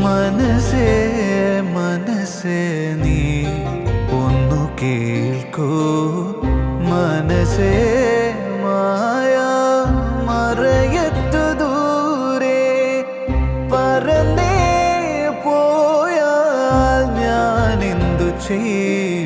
മനസ്സേ മനസ്സേ നീ ഒന്നു കേൾക്കൂ മനസ്സേ മായ മറയത്തു ദൂരെ പറന്നേ പോയാൽ ഞാൻ എന്തു ചെയ്യും